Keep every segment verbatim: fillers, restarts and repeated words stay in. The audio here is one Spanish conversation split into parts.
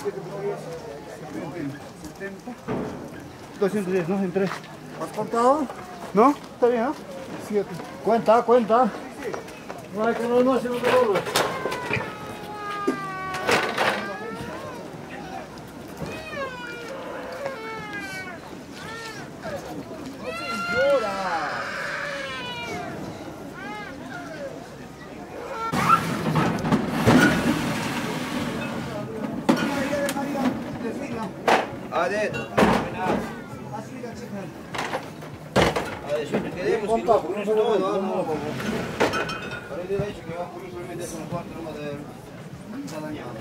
doscientos diez, ¿no? En tres. ¿Has contado? ¿No? Está bien, ¿no? Siete. Cuenta, cuenta. No hay que no, no, si no te dobles. Hadi. Hadi şöyle queremos y no por eso todo, no, no. Para ele dicho que va por eso solamente son cuatro más de está dañado.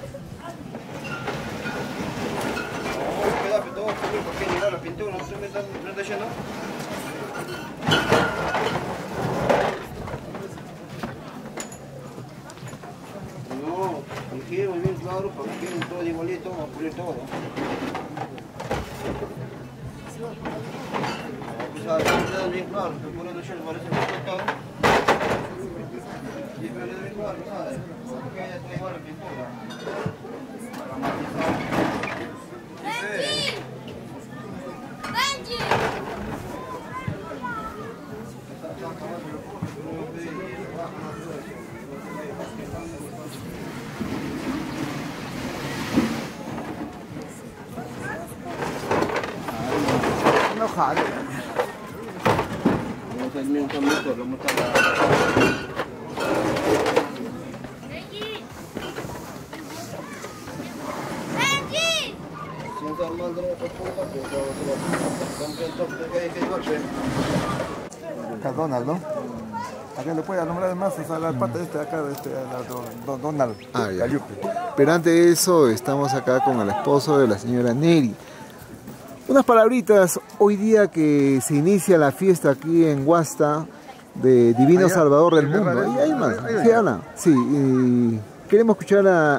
Vamos a quedar todo porque llegar la pintura no se me está no está lleno. No, quiero bien claro para que quede todo igualito, vamos a poner todo. O sea, queda bien claro, pero por eso yo parece que está todo. Y pero es bien claro, ¿sabes? Porque ya está igual la pintura. Para matizar. Benji! No jale. Vamos a hacer un cambio, vamos a estar. Benji! Benji! Siento mal de la puerta, pero Acá Donald, ¿no? Acá le puede nombrar más a la pata de este acá, de este, Don, Donald. Ah, ya. Pero antes de eso, estamos acá con el esposo de la señora Neri. Unas palabritas, hoy día que se inicia la fiesta aquí en Huasta de Divino Allá, Salvador del en Mundo. Guerrero, Ahí hay más. ahí, ahí, Sí, ahí. Ana. Sí, y queremos escuchar a,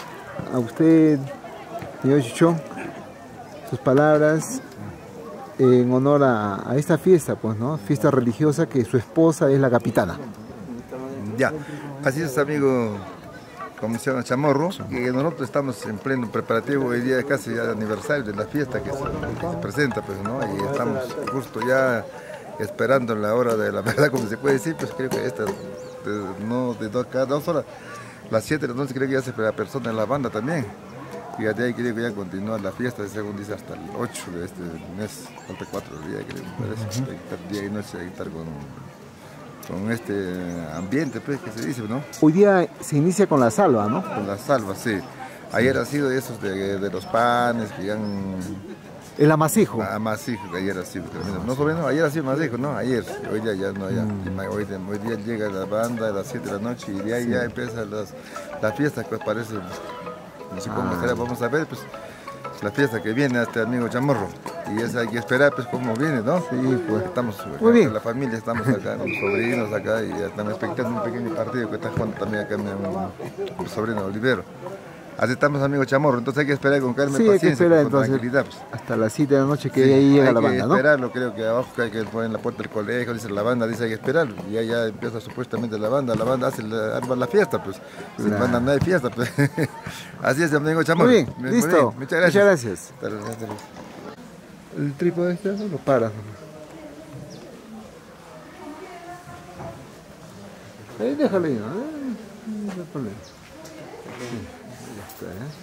a usted, señor Chichón, sus palabras en honor a, a esta fiesta, pues, ¿no? Fiesta religiosa que su esposa es la capitana. Ya, así es, amigo, como se llama Chamorro, que nosotros estamos en pleno preparativo, hoy día es casi ya el aniversario de la fiesta que se, que se presenta, pues, ¿no? Y estamos justo ya esperando la hora de la verdad, como se puede decir, pues creo que esta, de, no, de dos, cada dos horas, las siete de la noche creo que ya se la persona en la banda también. Y de ahí creo que ya continúa la fiesta, según dice, hasta el ocho de este mes, falta cuatro días, creo, me parece, hay que estar día y noche, hay que estar con, con este ambiente, pues, que se dice, ¿no? Hoy día se inicia con la salva, ¿no? Con la salva, sí. Ayer ha sido esos de, de los panes que han... El amasijo. Amasijo, que ayer ha sido tremendo. No, sobrino, ayer ha sido amasijo, ¿no? Ayer, hoy día ya no, ya. Mm. Hoy, hoy día llega la banda a las siete de la noche y de ahí sí. Ya empiezan las, las fiestas, pues parece, no sé cómo ah. será, vamos a ver, pues, la fiesta que viene a este amigo Chamorro. Y esa hay que esperar, pues, cómo viene, ¿no? Sí, pues, estamos, muy bien. La familia estamos acá, los sobrinos acá, y estamos expectando un pequeño partido que está jugando también acá mi, mi sobrino Olivero. Así estamos, amigo Chamorro, entonces hay que esperar con calma y sí, paciencia, hay que esperar, con entonces, tranquilidad. Pues. Hasta las siete de la noche que sí, ahí llega la banda, ¿no? Hay que esperarlo, creo que abajo hay que poner en la puerta del colegio, dice la banda, dice hay que esperarlo. Y ahí ya empieza supuestamente la banda, la banda hace la, arma la fiesta, pues. Sin nah. banda no hay fiesta, pues. Así es, amigo Chamorro. Muy bien, muy listo. Muy bien. Muchas gracias. Muchas gracias. Hasta luego, hasta luego. El trípode este no lo paras. Ahí déjalo ahí, ¿no? No hay problema. Sí, ya está, ¿eh?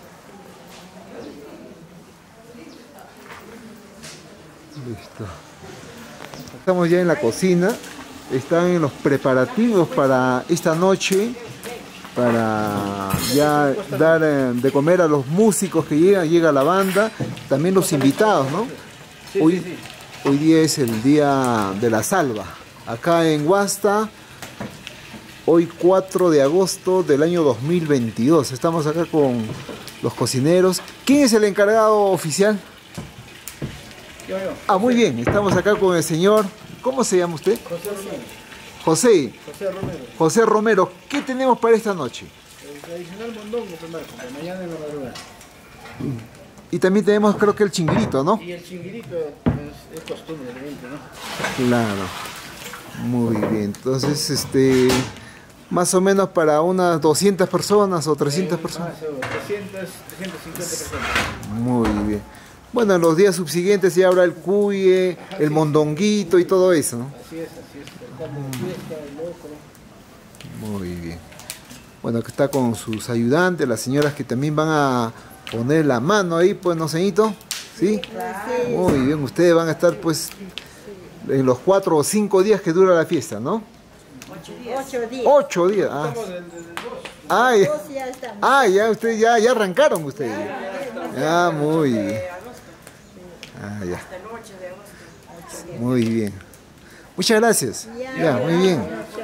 Listo. Estamos ya en la cocina. Están en los preparativos para esta noche, para ya dar eh, de comer a los músicos que llegan, llega la banda, también los invitados, ¿no? Sí, hoy, sí, sí. hoy día es el día de la salva. Acá en Huasta, hoy cuatro de agosto del año dos mil veintidós. Estamos acá con los cocineros. ¿Quién es el encargado oficial? Yo, yo. Ah, muy bien, estamos acá con el señor, ¿cómo se llama usted? José Romero. José. José Romero. José Romero, ¿qué tenemos para esta noche? El tradicional mondongo primero, porque mañana en la madrugada. Y también tenemos, creo que el chinguito, ¿no? Y el chinguirito es, es costumbre del evento, ¿no? Claro. Muy bien, entonces, este, Más o menos para unas doscientas personas o trescientas personas. trescientas, trescientas cincuenta personas. Muy bien. Bueno, en los días subsiguientes ya habrá el cuye, el mondonguito y todo eso, ¿no? Así es, así es. El caldo de fiesta, el locro. Muy bien. Bueno, que está con sus ayudantes, las señoras que también van a poner la mano ahí, pues, ¿no, señorito? ¿Sí? Muy bien, ustedes van a estar, pues, en los cuatro o cinco días que dura la fiesta, ¿no? Ocho días. Ocho días. Ah, ah, ya. Dos ya estamos. Ah, ya ustedes ya, ya arrancaron ustedes. Ah, muy bien. Ah, ya. Muy bien. Muchas gracias. Ya, muy bien.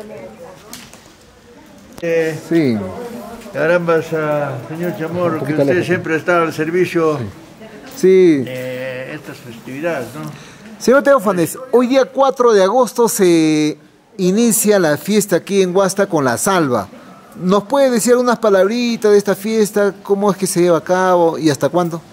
Eh, Sí. carambas, ah, señor Chamorro, que poquito usted lejos. siempre ha estado al servicio Sí. de estas festividades, ¿no? Señor Teófanes, hoy día cuatro de agosto se inicia la fiesta aquí en Huasta con la salva. ¿Nos puede decir unas palabritas de esta fiesta? ¿Cómo es que se lleva a cabo y hasta cuándo?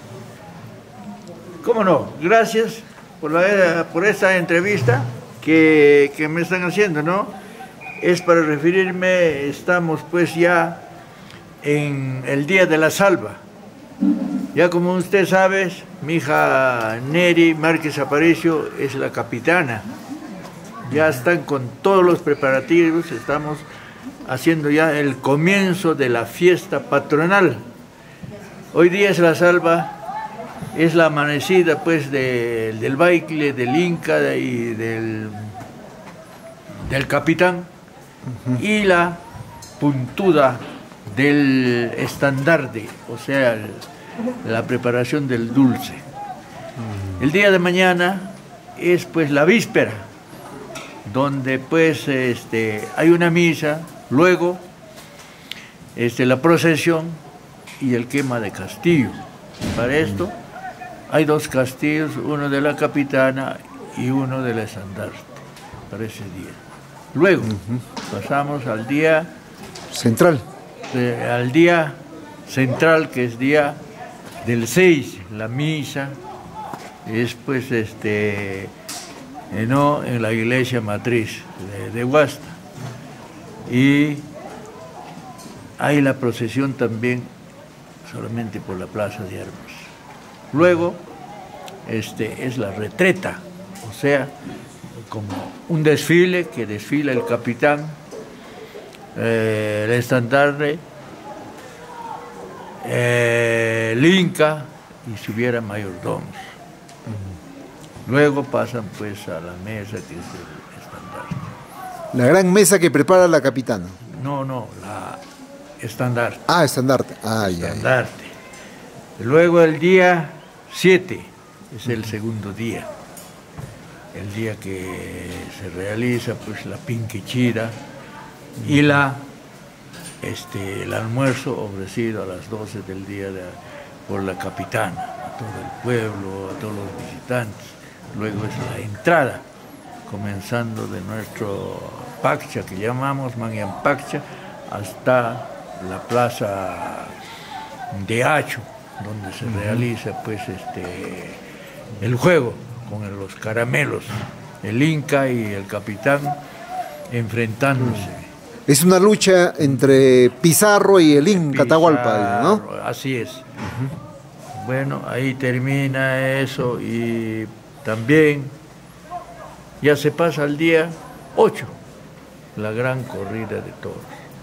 ¿Cómo no? Gracias por, la, por esta entrevista que, que me están haciendo, ¿no? Es para referirme, estamos pues ya en el Día de la Salva. Ya como usted sabe, mi hija Neri Márquez Aparicio es la capitana. Ya están con todos los preparativos, estamos haciendo ya el comienzo de la fiesta patronal. Hoy día es la salva, es la amanecida pues de, del baile, del Inca y del, del capitán, uh-huh. y la puntuda del estandarte, o sea, el, la preparación del dulce. Uh-huh. El día de mañana es pues la víspera, donde pues este, hay una misa, luego este, la procesión y el quema de castillo. Para esto hay dos castillos, uno de la capitana y uno del estandarte, para ese día. Luego uh-huh. pasamos al día central, de, al día central, que es día del seis, la misa es pues este Eh, no, en la iglesia matriz de, de Huasta. Y hay la procesión también solamente por la Plaza de Armas. Luego este, es la retreta, o sea, como un desfile que desfila el capitán, eh, el estandarte, eh, el Inca y si hubiera mayordomos. Luego pasan pues a la mesa, que es el estandarte. La gran mesa que prepara la capitana. No, no, la estandarte. Ah, estandarte. Ah, ya, estandarte. Ya. Luego el día siete es el segundo día. El día que se realiza pues la pinquichira y la, este, el almuerzo ofrecido a las doce del día de, por la capitana, a todo el pueblo, a todos los visitantes. Luego es la entrada, comenzando de nuestro Paccha, que llamamos Mangian Paccha, hasta la plaza de Acho, donde se uh-huh. realiza pues este el juego con los caramelos, el Inca y el capitán enfrentándose. Es una lucha entre Pizarro y el Inca Atahualpa, ¿no? Así es. Uh-huh. Bueno, ahí termina eso y también ya se pasa al día ocho, la gran corrida de toros,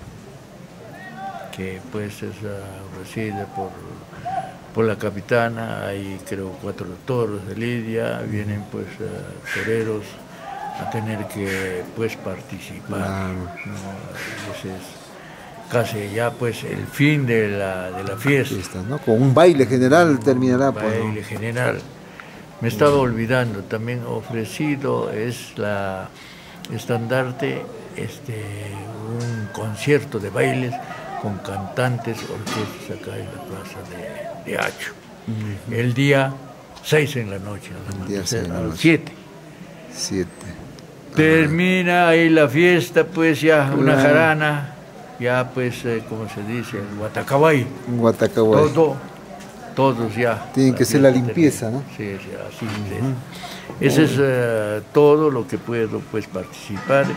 que pues es ofrecida por, por la capitana. Hay creo cuatro toros de lidia, vienen pues uh, toreros a tener que pues participar. Claro. ¿No? Ese es casi ya pues el fin de la, de la fiesta. fiesta ¿no? Con un baile general un terminará. Un baile pues, ¿no? general. Me estaba olvidando, también ofrecido es la estandarte, este, un concierto de bailes con cantantes, orquestas acá en la plaza de, de Acho. Uh-huh. El día seis en la noche, a las siete. siete. Termina ahí la fiesta, pues ya claro. una jarana, ya pues, eh, como se dice, el Guatacabay. Guatacabay. Todo. Todos ya. Tiene que ser la limpieza, ¿no? Sí, sí, así uh-huh. es. Ese es uh, todo lo que puedo pues participar.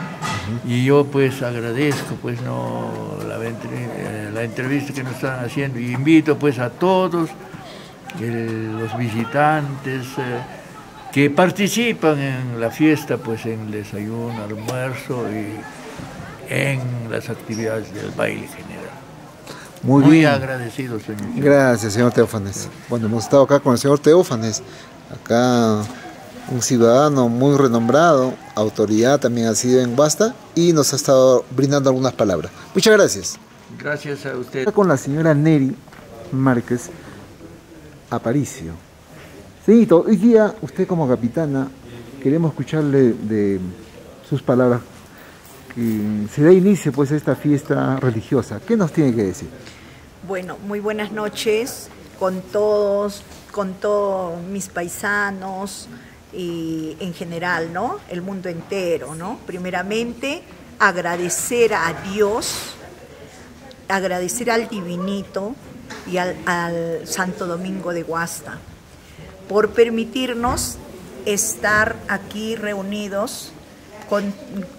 Y yo pues agradezco pues no la, la entrevista que nos están haciendo y invito pues a todos el, los visitantes eh, que participan en la fiesta, pues en el desayuno, almuerzo y en las actividades del baile general. Muy, Muy bien. agradecido, señor. Gracias, señor Teófanes. Bueno, hemos estado acá con el señor Teófanes, acá un ciudadano muy renombrado, autoridad también ha sido en Huasta y nos ha estado brindando algunas palabras. Muchas gracias. Gracias a usted. Está con la señora Neri Márquez Aparicio. Señorito, hoy día usted como capitana queremos escucharle de sus palabras que se da inicio pues a esta fiesta religiosa. ¿Qué nos tiene que decir? Bueno, muy buenas noches con todos, con todos mis paisanos y en general, ¿no? El mundo entero, ¿no? Primeramente, agradecer a Dios, agradecer al Divinito y al, al Santo Domingo de Huasta por permitirnos estar aquí reunidos con,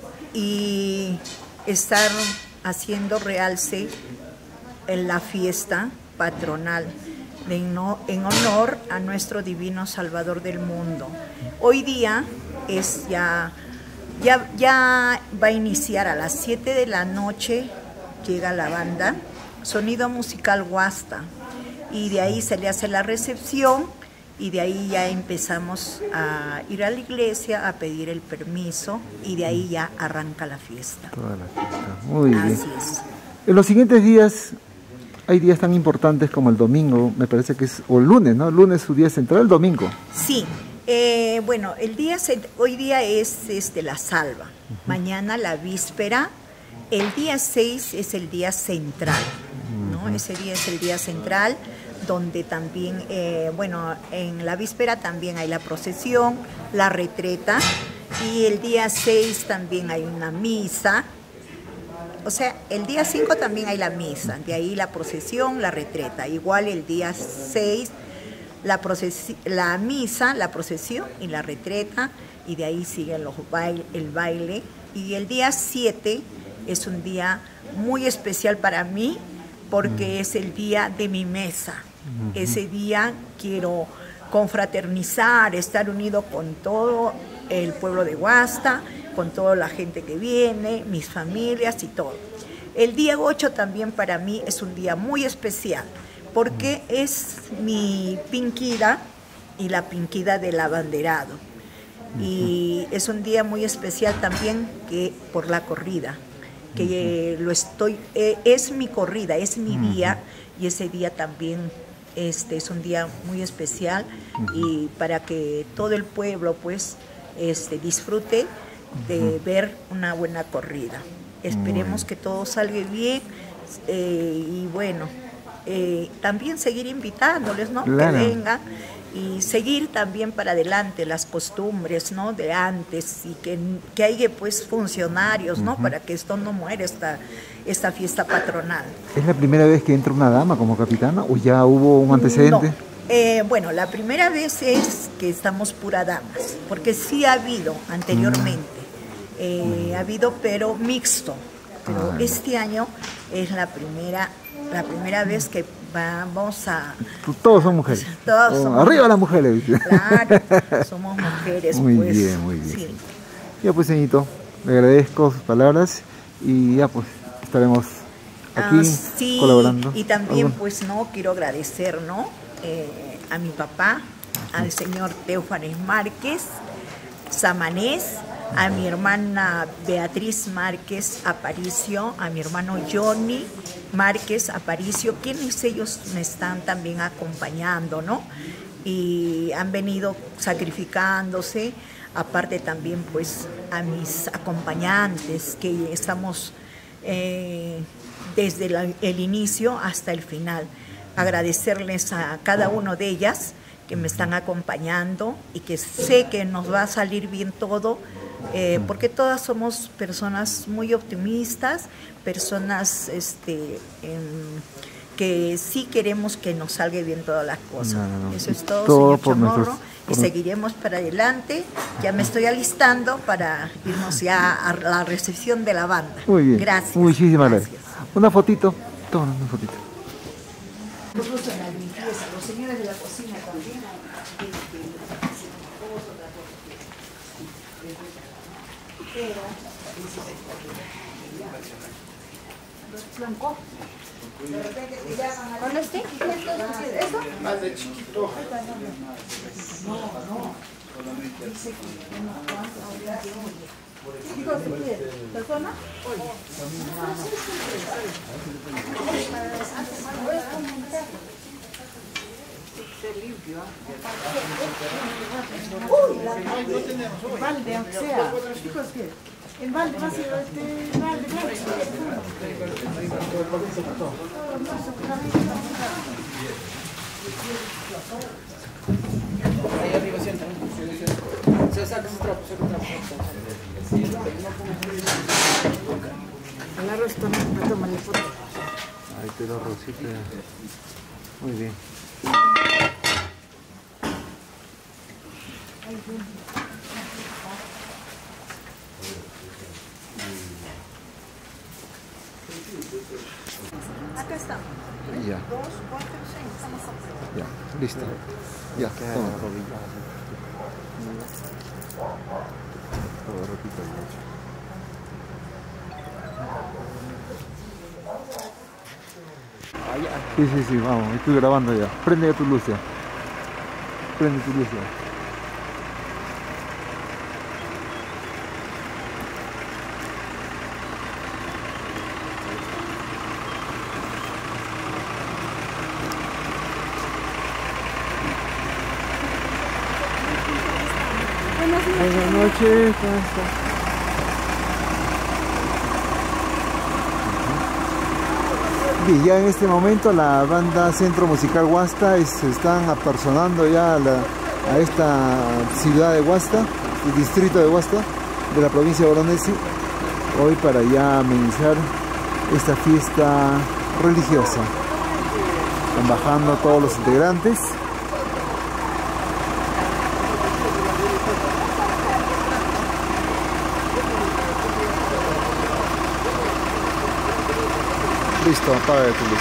y estar haciendo realce en la fiesta patronal en, no, en honor a nuestro divino Salvador del mundo. Hoy día es ya, ya, ya va a iniciar a las siete de la noche, llega la banda Sonido Musical Huasta y de ahí se le hace la recepción y de ahí ya empezamos a ir a la iglesia a pedir el permiso y de ahí ya arranca la fiesta. Toda la fiesta. Muy bien. Así es. En los siguientes días hay días tan importantes como el domingo, me parece que es, o el lunes, ¿no? El lunes es su día central, el domingo. Sí, eh, bueno, el día hoy día es este, la salva, uh-huh. Mañana la víspera, el día seis es el día central, ¿no? Uh-huh. Ese día es el día central, donde también, eh, bueno, en la víspera también hay la procesión, la retreta, y el día seis también hay una misa. O sea, el día cinco también hay la misa, de ahí la procesión, la retreta. Igual el día seis, la, la misa, la procesión y la retreta, y de ahí sigue los baile, el baile. Y el día siete es un día muy especial para mí, porque mm. es el día de mi mesa. Mm-hmm. Ese día quiero confraternizar, estar unido con todo el pueblo de Huasta, con toda la gente que viene, mis familias y todo. El día ocho también para mí es un día muy especial, porque es mi pinquida y la pinquida del abanderado. Y es un día muy especial también que por la corrida, que lo estoy, eh, es mi corrida, es mi día, y ese día también este, es un día muy especial, y para que todo el pueblo pues este, disfrute de uh-huh. ver una buena corrida. Esperemos que todo salga bien eh, y bueno, eh, también seguir invitándoles, ¿no? Claro. Que vengan y seguir también para adelante las costumbres, ¿no? De antes, y que, que haya pues funcionarios, ¿no? Uh-huh. Para que esto no muera, esta, esta fiesta patronal. ¿Es la primera vez que entra una dama como capitana o ya hubo un antecedente? No. Eh, bueno, la primera vez es que estamos pura damas, porque sí ha habido anteriormente, eh, ha habido pero mixto, pero ah, este año es la primera, la primera vez que vamos a... Todos son mujeres. Todos oh, somos, arriba las mujeres. Claro, somos mujeres. Muy pues, bien, muy bien. Sí. Ya pues, señorito, le agradezco sus palabras y ya pues estaremos aquí ah, sí, colaborando. Y también ¿Algo? pues no, quiero agradecer, ¿no? Eh, a mi papá, al señor Teófanes Márquez Samanés, a mi hermana Beatriz Márquez Aparicio, a mi hermano Johnny Márquez Aparicio, quienes ellos me están también acompañando, ¿no? Y han venido sacrificándose, aparte también pues a mis acompañantes, que estamos eh, desde la, el inicio hasta el final. Agradecerles a cada una de ellas que me están acompañando y que sé que nos va a salir bien todo, eh, porque todas somos personas muy optimistas, personas este, eh, que sí queremos que nos salga bien todas las cosas. No, no, no. Eso es todo, todo señor Chamorro, y seguiremos para adelante. Ya me estoy alistando para irnos ya a la recepción de la banda. Muy bien. Gracias. Muchísimas gracias. Una fotito. Toma una fotito. Incluso en la limpieza, los señores de la cocina también. Pero, blanco. ¿Cuál es este? ¿Esto? Más de chiquito. No, no. Dice que unos cuantos. Chicos, ¿persona? Uy, la balde, aunque sea. Chicos, ¿qué? El balde, más este balde, Ahí arriba sienta. Se saca ese trapo, saca el trapo. el arroz también, tómale foto. Ahí te lo Rosita. Muy bien. Acá está. Ya. Dos, cuatro, seis. Estamos a... Ya, listo. Ya, toma. Todo repito. Sí, sí, sí, vamos, estoy grabando ya. Prende ya tu luz ya. Prende tu luz ya. Buenas noches, ¿cómo estás? Bien, ya en este momento la banda Centro Musical Huasta es- se están apersonando ya a, la- a esta ciudad de Huasta, el distrito de Huasta, de la provincia de Boronesi, hoy para ya amenizar esta fiesta religiosa. Están bajando todos los integrantes. Listo, apaga tu luz.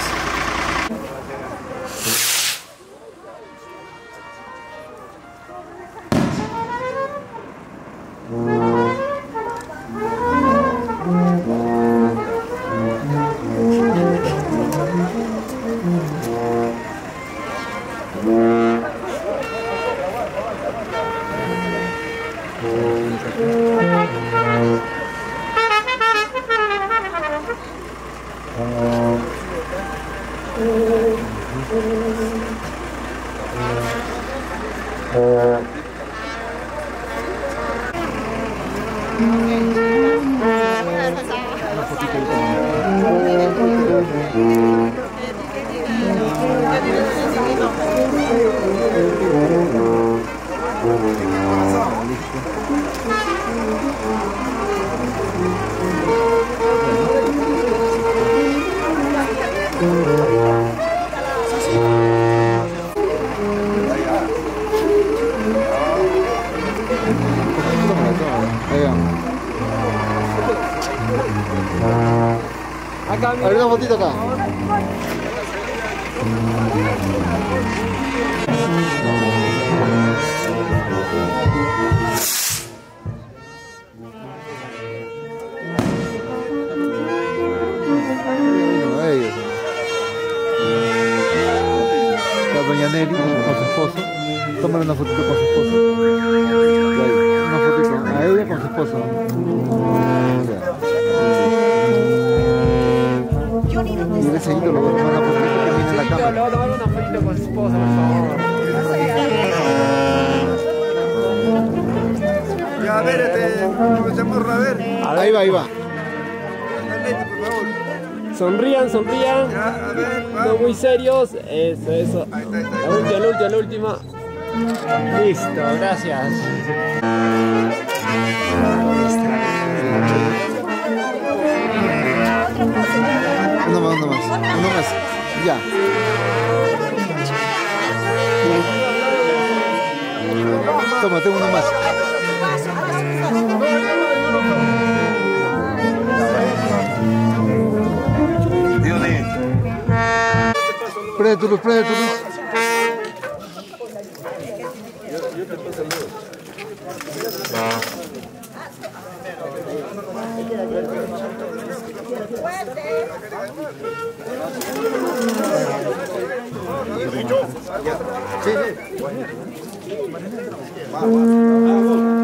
Acá, A ver una fotito acá. Ellos. Está doña Nelly con su esposo. Tómale una fotito con su esposo. Ya, una fotito a ella con su esposo. Ya. Johnny, ¿dónde Y el está? seguido lo voy a tomar una fotito que viene en la le cámara. voy a tomar una fotito con su esposa, por favor. Ya, a ver, este, Chamorro, a ver. Ahí va, ahí va. Lente, por favor. Sonrían, sonrían. Ya, a ver, No vamos. muy serios. Eso, eso. Ahí está, ahí está. La última, la última, la última. Listo, gracias. Uno más, uno más. Uno más. Ya. Toma, tengo uno más. Prende tu luz, prende tu luz. Sí, sí.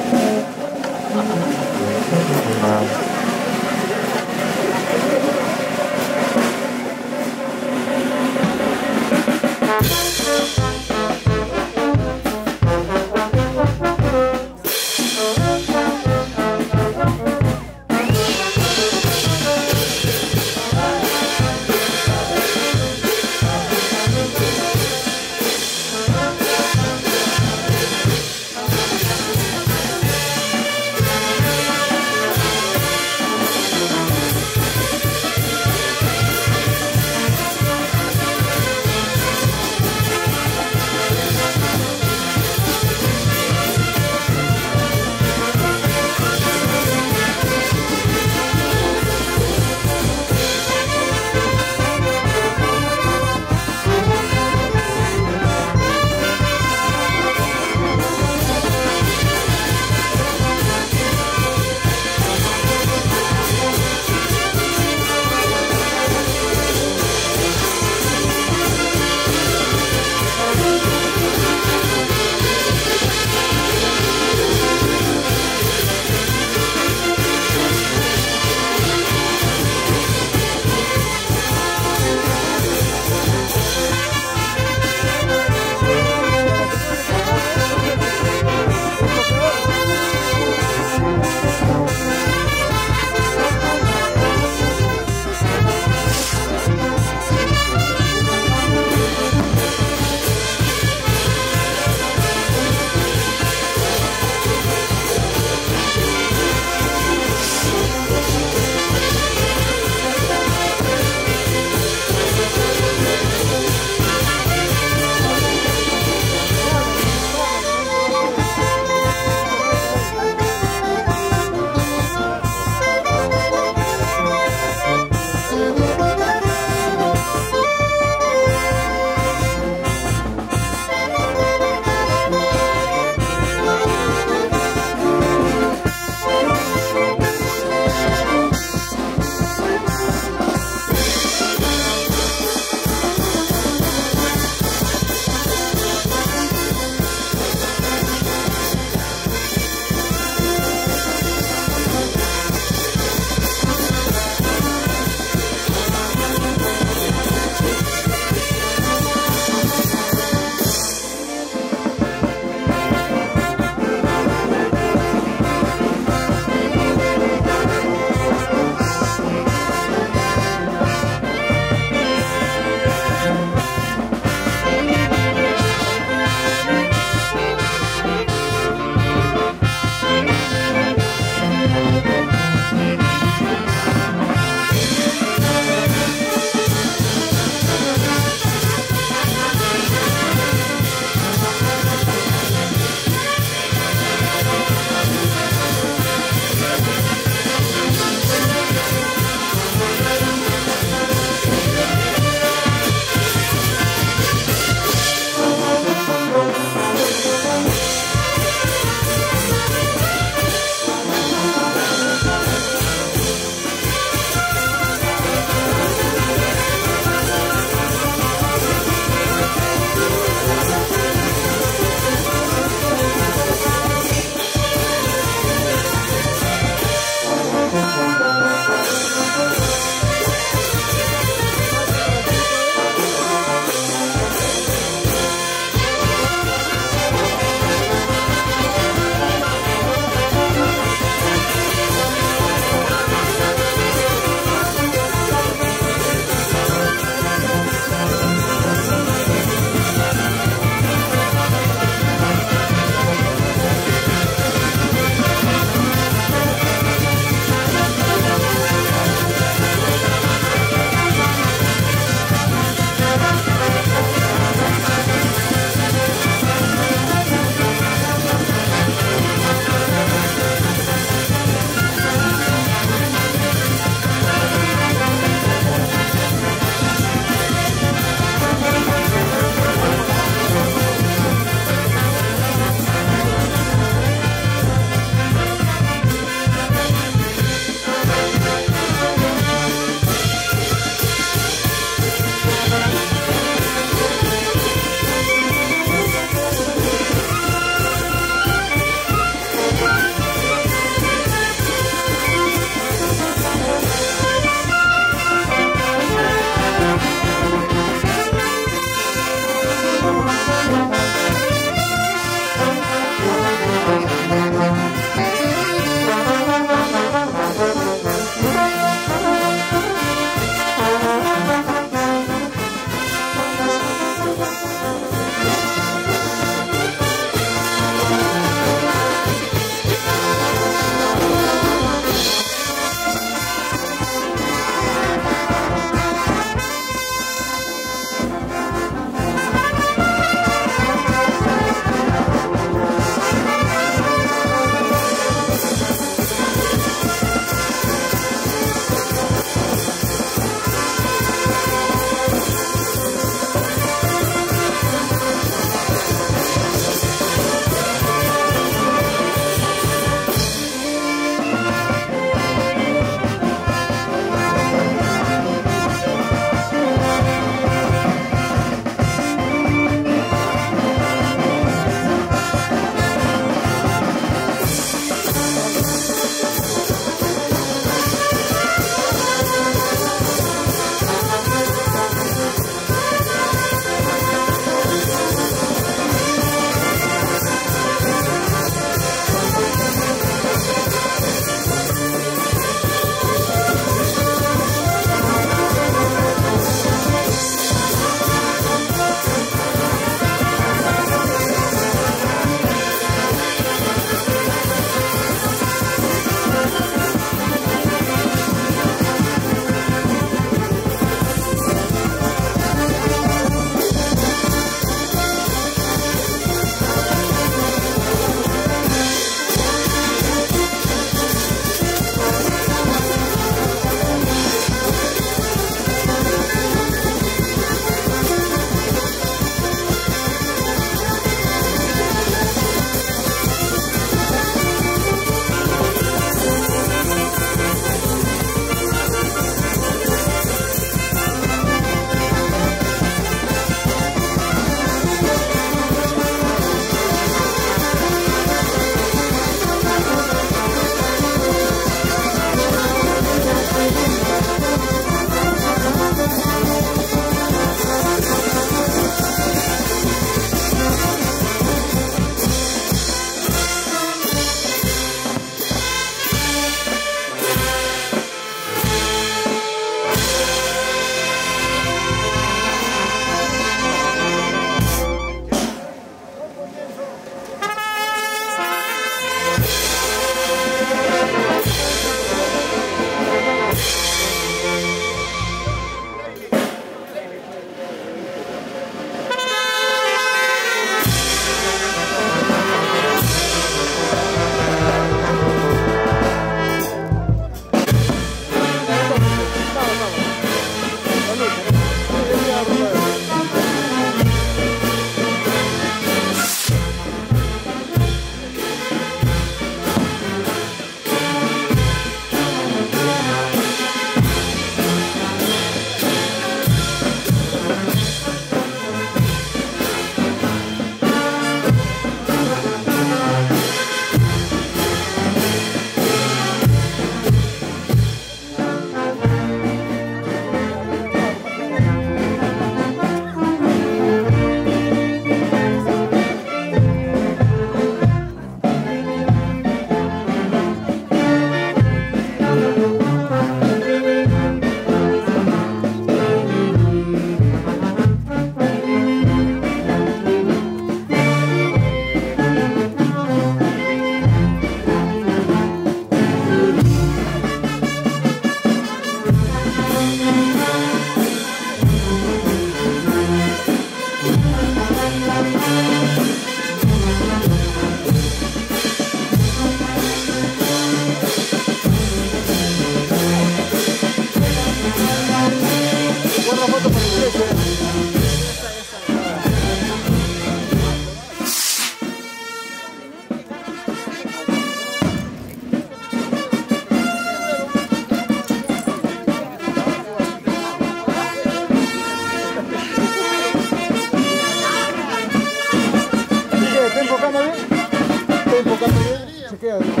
¿Está enfocando bien? ¿Está enfocando bien? Se queda bien.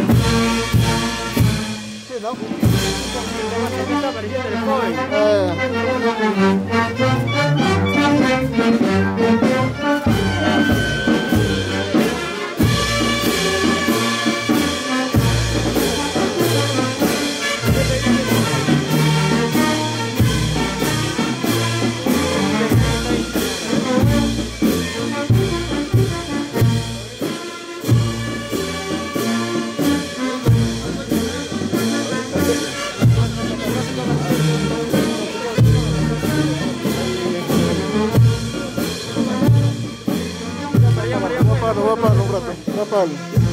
Sí, ¿no? Está apareciendo el joven. Eh. Voy a parar un rato, voy a parar.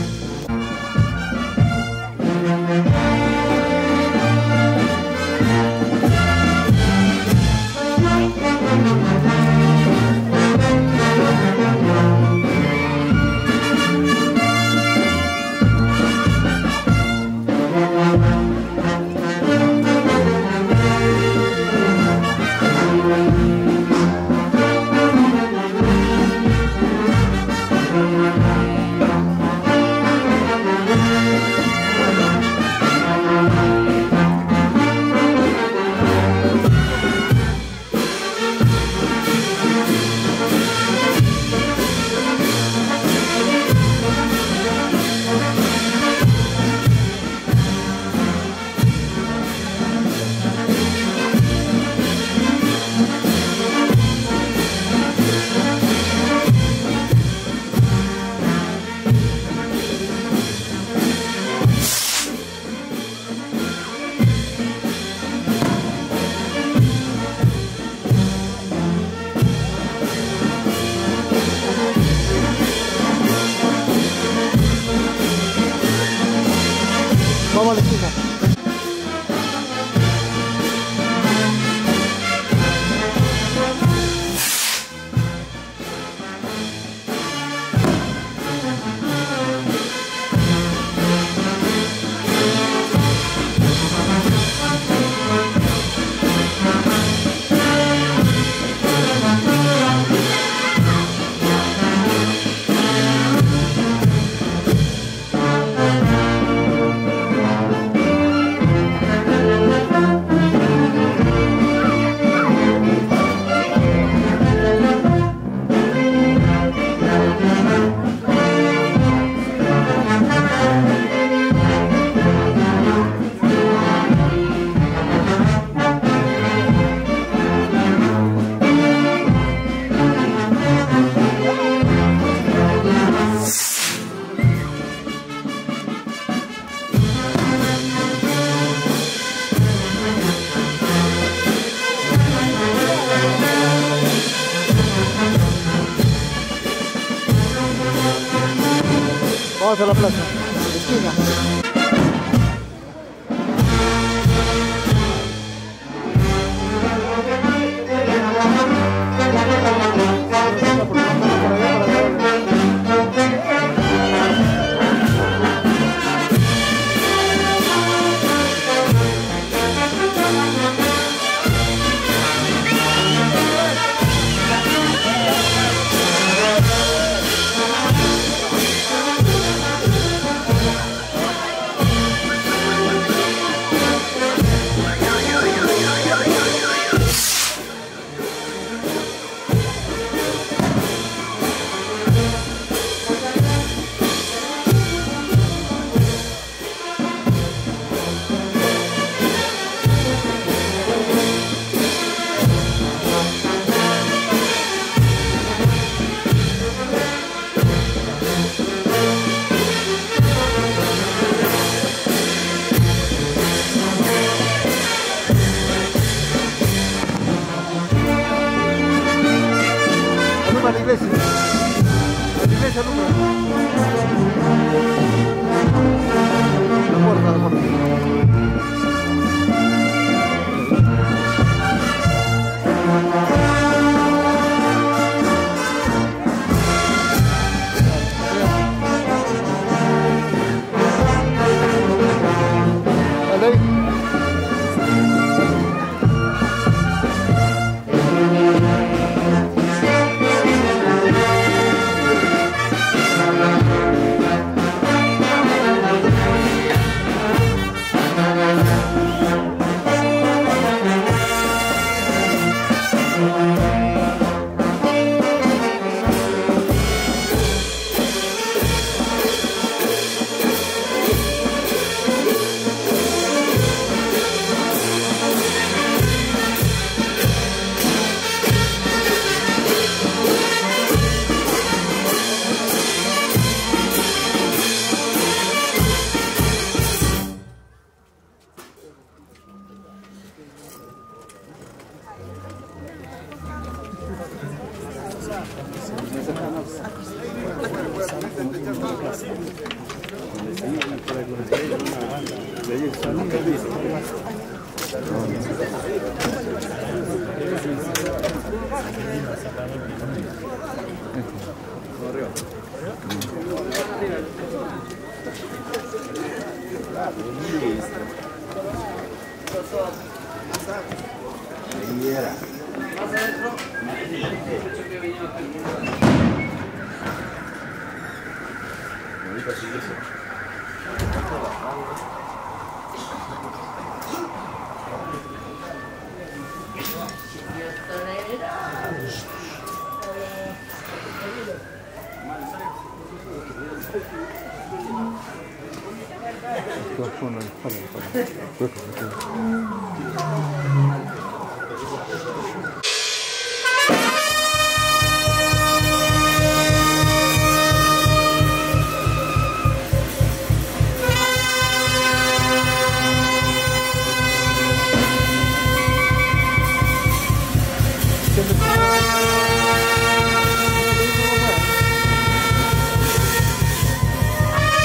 Vamos a la esquina. Vamos a la plaza, esquina. trece. A mi mesa número. No importa, no importa.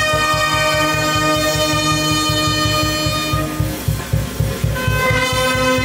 Thank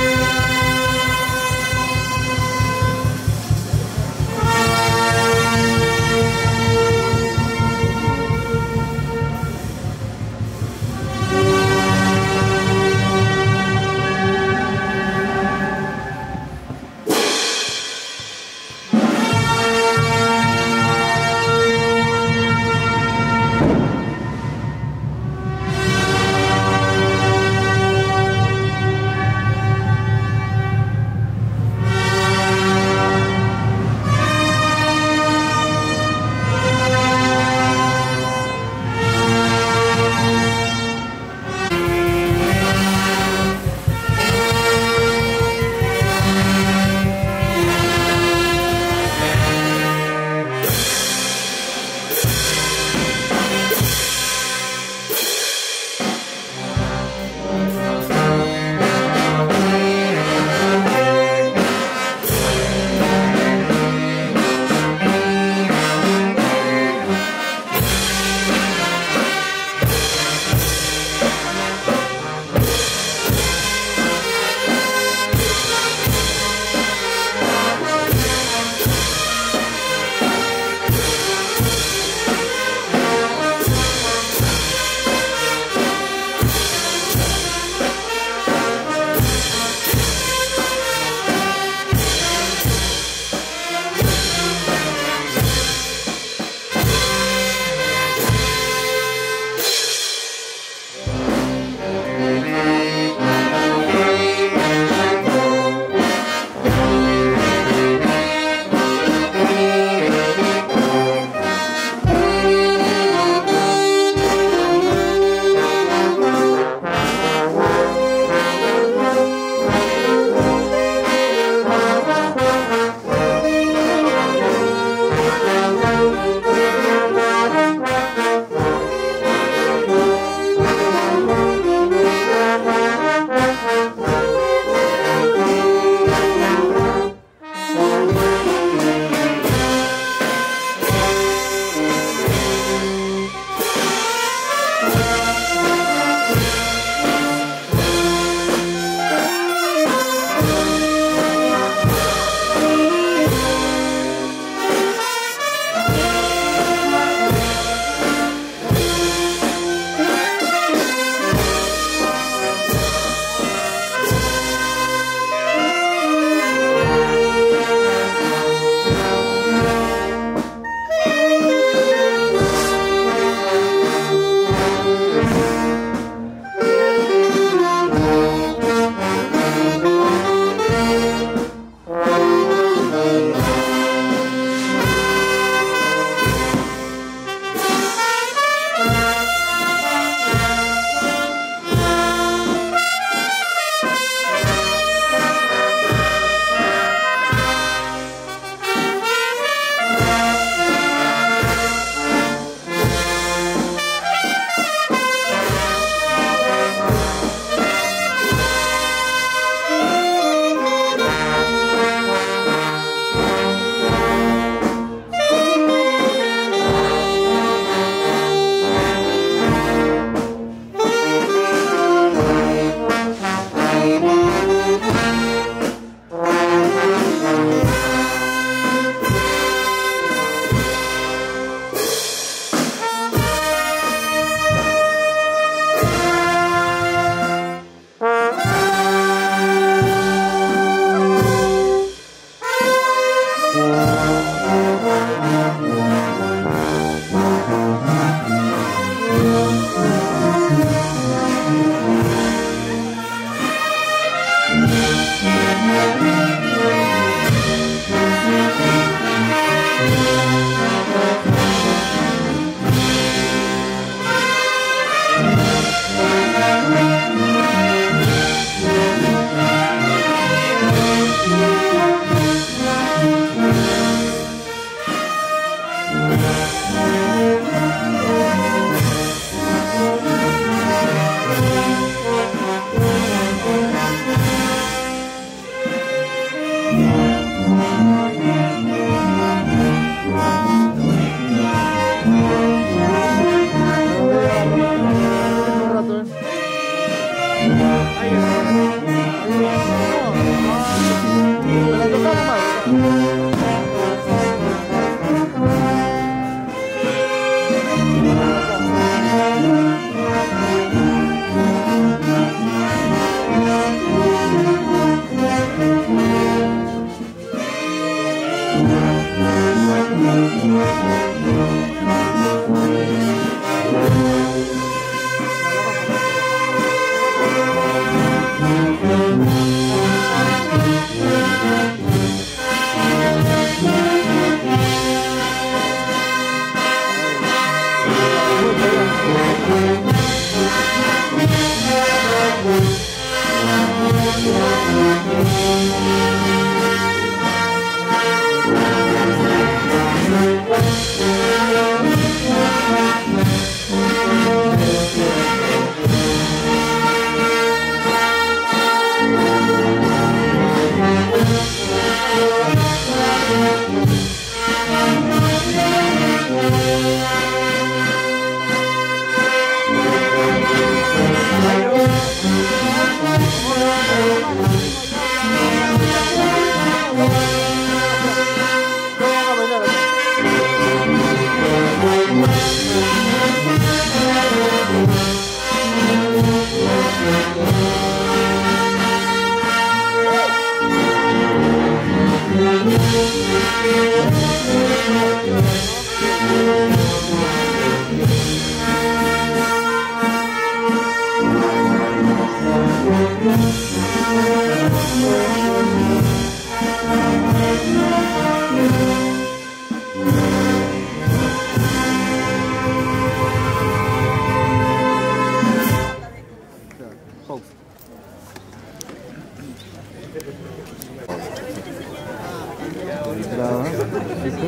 Graba, ¿viste?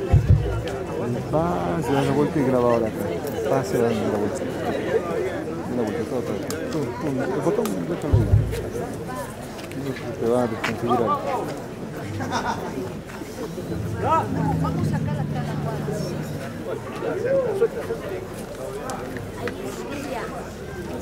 Va, se da la vuelta y graba ahora acá. Va, se da la vuelta. Da la vuelta, todo, todo. Pum, pum. El botón, déjalo ahí. Te va a desconfigurar. Vamos a sacar acá la cuadra. Ahí es ella.